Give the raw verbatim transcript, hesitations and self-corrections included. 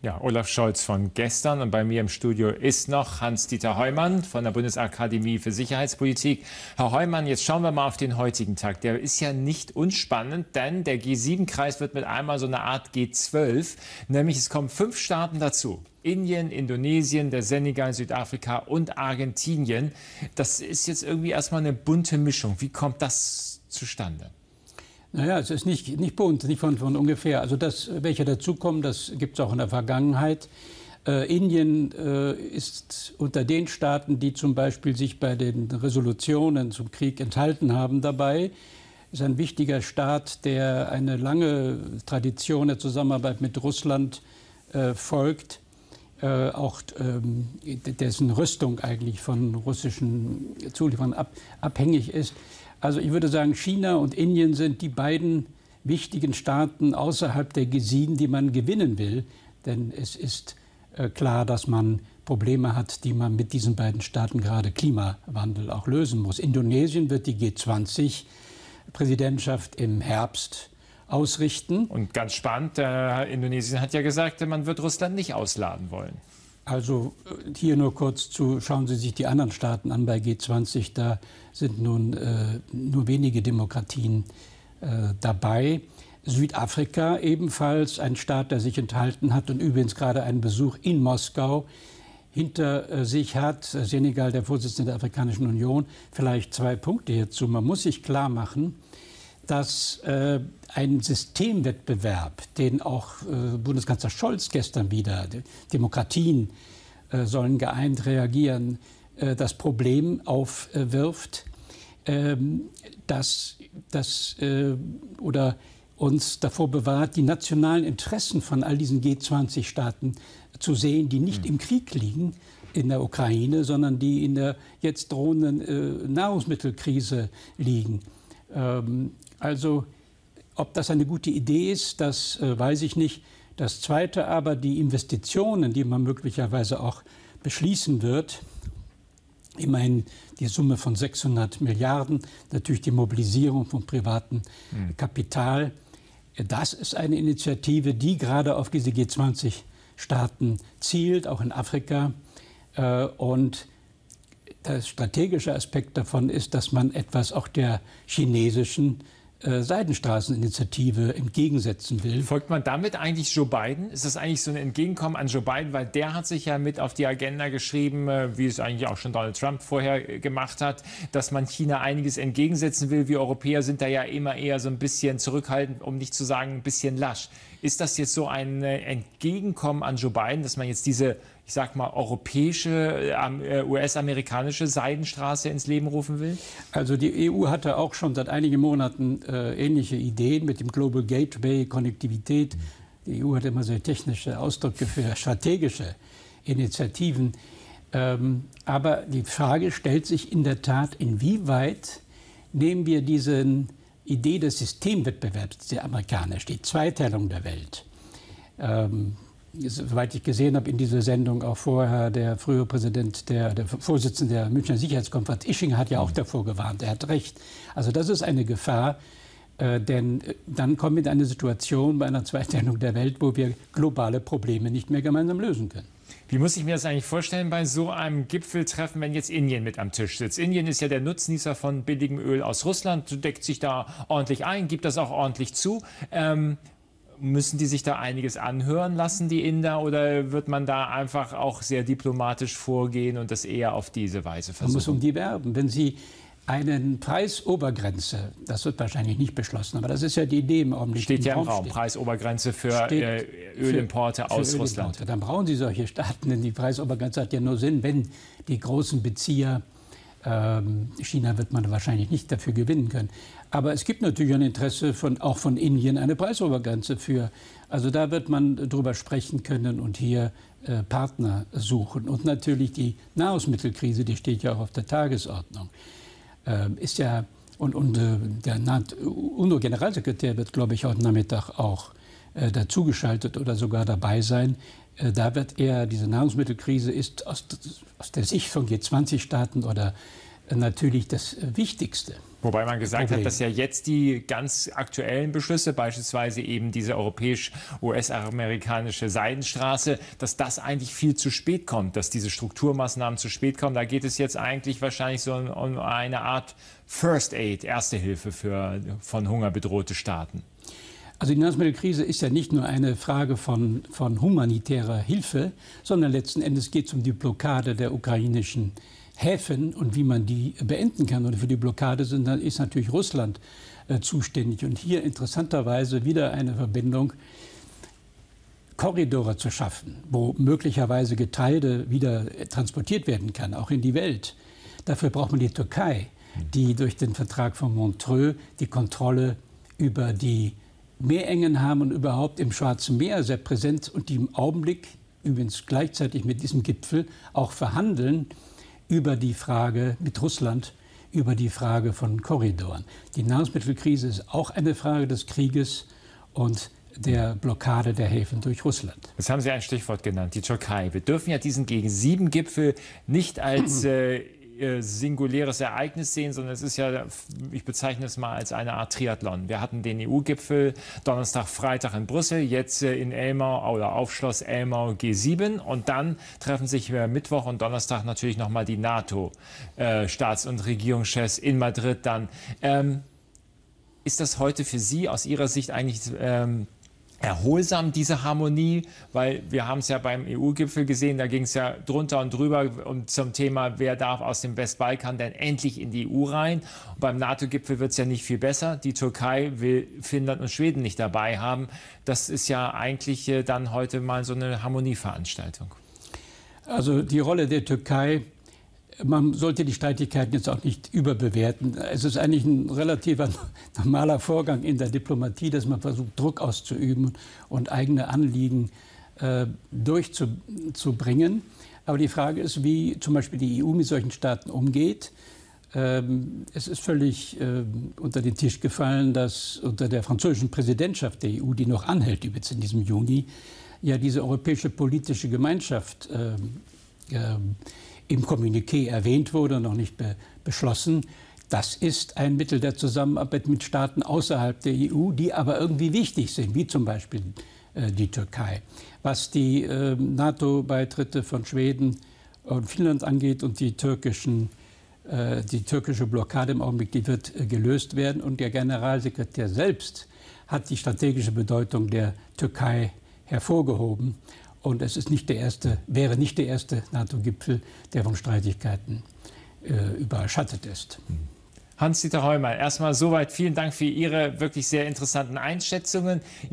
Ja, Olaf Scholz von gestern und bei mir im Studio ist noch Hans-Dieter Heumann von der Bundesakademie für Sicherheitspolitik. Herr Heumann, jetzt schauen wir mal auf den heutigen Tag. Der ist ja nicht unspannend, denn der G sieben Kreis wird mit einmal so eine Art G zwölf, nämlich es kommen fünf Staaten dazu. Indien, Indonesien, der Senegal, Südafrika und Argentinien. Das ist jetzt irgendwie erstmal eine bunte Mischung. Wie kommt das zustande? Naja, es ist nicht, nicht bunt, nicht von, von ungefähr. Also das, welche dazukommen, das gibt es auch in der Vergangenheit. Äh, Indien äh, ist unter den Staaten, die zum Beispiel sich bei den Resolutionen zum Krieg enthalten haben, dabei. Ist ein wichtiger Staat, der eine lange Tradition der Zusammenarbeit mit Russland äh, folgt, äh, auch ähm, dessen Rüstung eigentlich von russischen Zulieferern ab, abhängig ist. Also ich würde sagen, China und Indien sind die beiden wichtigen Staaten außerhalb der G sieben, die man gewinnen will. Denn es ist äh, klar, dass man Probleme hat, die man mit diesen beiden Staaten, gerade Klimawandel, auch lösen muss. Indonesien wird die G zwanzig Präsidentschaft im Herbst ausrichten. Und ganz spannend, äh, Indonesien hat ja gesagt, man wird Russland nicht ausladen wollen. Also hier nur kurz zu, schauen Sie sich die anderen Staaten an bei G zwanzig, da sind nun äh, nur wenige Demokratien äh, dabei. Südafrika ebenfalls ein Staat, der sich enthalten hat und übrigens gerade einen Besuch in Moskau hinter äh, sich hat. Senegal, der Vorsitzende der Afrikanischen Union. Vielleicht zwei Punkte hierzu. Man muss sich klar machen, dass äh, ein Systemwettbewerb, den auch äh, Bundeskanzler Scholz gestern wieder, die Demokratien äh, sollen geeint reagieren, äh, das Problem aufwirft, äh, dass das äh, oder uns davor bewahrt, die nationalen Interessen von all diesen G zwanzig Staaten zu sehen, die nicht mhm. im Krieg liegen in der Ukraine, sondern die in der jetzt drohenden äh, Nahrungsmittelkrise liegen. Ähm, Also, ob das eine gute Idee ist, das äh, weiß ich nicht. Das Zweite aber, die Investitionen, die man möglicherweise auch beschließen wird, immerhin die Summe von sechshundert Milliarden, natürlich die Mobilisierung von privatem mhm. Kapital. Das ist eine Initiative, die gerade auf diese G zwanzig Staaten zielt, auch in Afrika. Äh, und der strategische Aspekt davon ist, dass man etwas auch der chinesischen äh, Seidenstraßeninitiative entgegensetzen will. Folgt man damit eigentlich Joe Biden? Ist das eigentlich so ein Entgegenkommen an Joe Biden? Weil der hat sich ja mit auf die Agenda geschrieben, äh, wie es eigentlich auch schon Donald Trump vorher äh, gemacht hat, dass man China einiges entgegensetzen will. Wir Europäer sind da ja immer eher so ein bisschen zurückhaltend, um nicht zu sagen ein bisschen lasch. Ist das jetzt so ein äh, Entgegenkommen an Joe Biden, dass man jetzt diese, ich sag mal, europäische, äh, U S-amerikanische Seidenstraße ins Leben rufen will? Also die E U hatte auch schon seit einigen Monaten äh, ähnliche Ideen mit dem Global Gateway, Konnektivität. Die E U hat immer sehr technische Ausdrücke für strategische Initiativen. Ähm, aber die Frage stellt sich in der Tat, inwieweit nehmen wir diese Idee des Systemwettbewerbs der Amerikaner, die Zweiteilung der Welt. Ähm, Soweit ich gesehen habe in dieser Sendung auch vorher, der frühere Präsident, der, der Vorsitzende der Münchner Sicherheitskonferenz, Ischinger, hat ja auch davor gewarnt. Er hat recht. Also das ist eine Gefahr, äh, denn dann kommen wir in eine Situation bei einer Zweiteilung der Welt, wo wir globale Probleme nicht mehr gemeinsam lösen können. Wie muss ich mir das eigentlich vorstellen bei so einem Gipfeltreffen, wenn jetzt Indien mit am Tisch sitzt? Indien ist ja der Nutznießer von billigem Öl aus Russland, deckt sich da ordentlich ein, gibt das auch ordentlich zu. Ähm, Müssen die sich da einiges anhören lassen, die Inder, oder wird man da einfach auch sehr diplomatisch vorgehen und das eher auf diese Weise versuchen? Man muss um die werben. Wenn Sie eine Preisobergrenze, das wird wahrscheinlich nicht beschlossen, aber das ist ja die Idee im Augenblick. Steht ja im Raum, Preisobergrenze für äh, Ölimporte für, aus für Russland. Ölimporte. Dann brauchen Sie solche Staaten, denn die Preisobergrenze hat ja nur Sinn, wenn die großen Bezieher, ähm, China wird man wahrscheinlich nicht dafür gewinnen können. Aber es gibt natürlich ein Interesse von, auch von Indien, eine Preisobergrenze für. Also da wird man drüber sprechen können und hier äh, Partner suchen. Und natürlich die Nahrungsmittelkrise, die steht ja auch auf der Tagesordnung. Äh, ist ja, und, und äh, der UNO-Generalsekretär wird, glaube ich, heute Nachmittag auch äh, dazugeschaltet oder sogar dabei sein. Äh, da wird er, diese Nahrungsmittelkrise ist aus, aus der Sicht von G zwanzig Staaten oder äh, natürlich das äh, Wichtigste. Wobei man gesagt Problem. hat, dass ja jetzt die ganz aktuellen Beschlüsse, beispielsweise eben diese europäisch-U S-amerikanische Seidenstraße, dass das eigentlich viel zu spät kommt, dass diese Strukturmaßnahmen zu spät kommen. Da geht es jetzt eigentlich wahrscheinlich so um eine Art First Aid, Erste Hilfe für von Hunger bedrohte Staaten. Also die Nahrungsmittelkrise ist ja nicht nur eine Frage von, von humanitärer Hilfe, sondern letzten Endes geht es um die Blockade der ukrainischen Häfen und wie man die beenden kann. Und für die Blockade sind, dann ist natürlich Russland äh, zuständig. Und hier interessanterweise wieder eine Verbindung, Korridore zu schaffen, wo möglicherweise Getreide wieder transportiert werden kann, auch in die Welt. Dafür braucht man die Türkei, die durch den Vertrag von Montreux die Kontrolle über die Meerengen haben und überhaupt im Schwarzen Meer sehr präsent und die im Augenblick, übrigens gleichzeitig mit diesem Gipfel, auch verhandeln über die Frage mit Russland, über die Frage von Korridoren. Die Nahrungsmittelkrise ist auch eine Frage des Krieges und der Blockade der Häfen durch Russland. Jetzt haben Sie ein Stichwort genannt, die Türkei. Wir dürfen ja diesen G sieben Gipfel nicht als äh, singuläres Ereignis sehen, sondern es ist ja, ich bezeichne es mal als eine Art Triathlon. Wir hatten den E U-Gipfel Donnerstag, Freitag in Brüssel, jetzt in Elmau oder auf Schloss Elmau G sieben und dann treffen sich Mittwoch und Donnerstag natürlich nochmal die NATO-Staats- und Regierungschefs in Madrid dann. Ähm, ist das heute für Sie aus Ihrer Sicht eigentlich ähm, erholsam, diese Harmonie, weil wir haben es ja beim E U-Gipfel gesehen, da ging es ja drunter und drüber um, zum Thema, wer darf aus dem Westbalkan denn endlich in die E U rein. Und beim NATO-Gipfel wird es ja nicht viel besser. Die Türkei will Finnland und Schweden nicht dabei haben. Das ist ja eigentlich äh, dann heute mal so eine Harmonieveranstaltung. Also die Rolle der Türkei, man sollte die Streitigkeiten jetzt auch nicht überbewerten. Es ist eigentlich ein relativ normaler Vorgang in der Diplomatie, dass man versucht, Druck auszuüben und eigene Anliegen äh, durchzubringen. Aber die Frage ist, wie zum Beispiel die E U mit solchen Staaten umgeht. Ähm, es ist völlig äh, unter den Tisch gefallen, dass unter der französischen Präsidentschaft der E U, die noch anhält übrigens in diesem Juni, ja diese europäische politische Gemeinschaft äh, äh, im Kommuniqué erwähnt wurde und noch nicht be beschlossen. Das ist ein Mittel der Zusammenarbeit mit Staaten außerhalb der E U, die aber irgendwie wichtig sind, wie zum Beispiel äh, die Türkei. Was die äh, NATO-Beitritte von Schweden und Finnland angeht und die, türkischen, äh, die türkische Blockade im Augenblick, die wird äh, gelöst werden. Und der Generalsekretär selbst hat die strategische Bedeutung der Türkei hervorgehoben. Und es ist nicht der erste, wäre nicht der erste NATO-Gipfel, der von Streitigkeiten äh, überschattet ist. Hans-Dieter Heumann, erstmal soweit vielen Dank für Ihre wirklich sehr interessanten Einschätzungen.